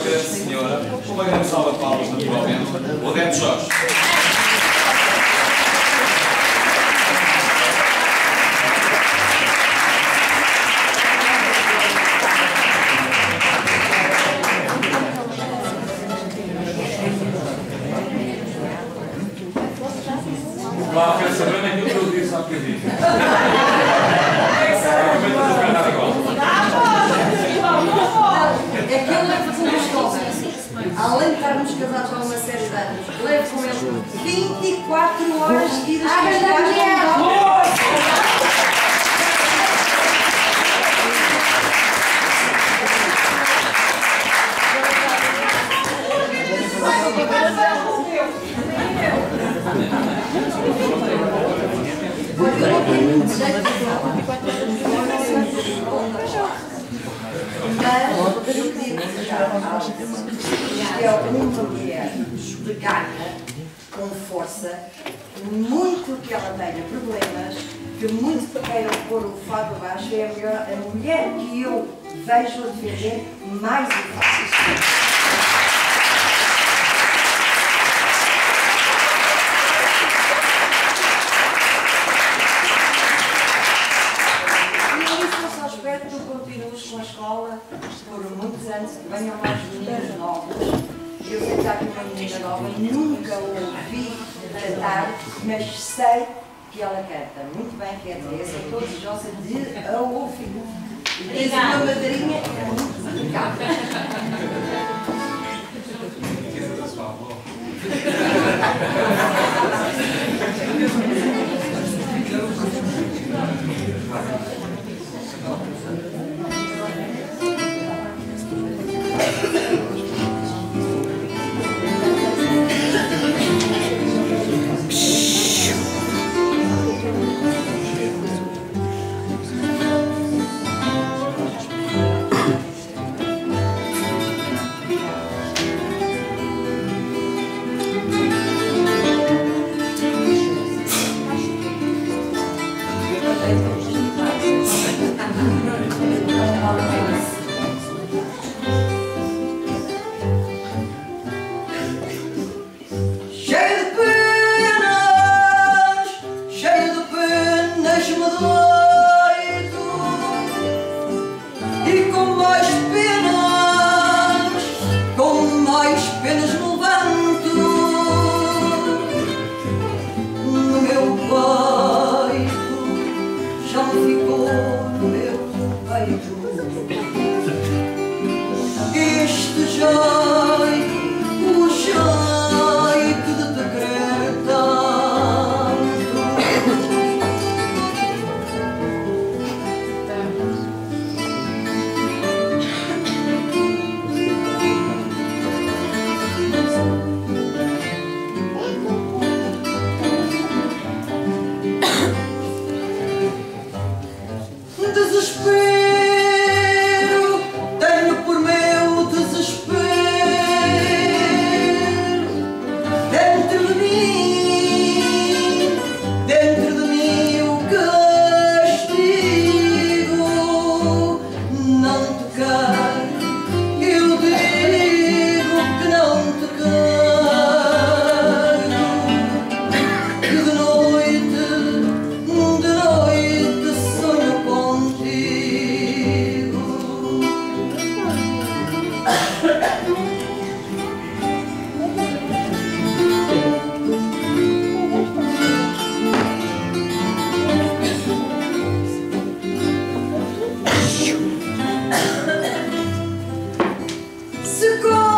Grande senhora, uma grande salva de palmas, naturalmente, Odete Jorge. Lá, quero saber aquilo que eu disse há bocadinho. Aquilo é fazer uma escola. Além de estarmos casados há uma série de anos, levo com ele 24 horas seguidas a Mas eu queria mostrar que é uma mulher de garra, com força, muito que ela tenha problemas, que muito queiram pôr o fado abaixo, é a mulher que eu vejo a defender mais e fácil. Com a escola por muitos anos, que venham mais meninas novas. Eu sei que está aqui uma menina nova, nunca ouvi cantar, mas sei que ela canta muito bem, quer dizer, são todos jovens de a ouvir. E tens uma madrinha que é muito delicada. Se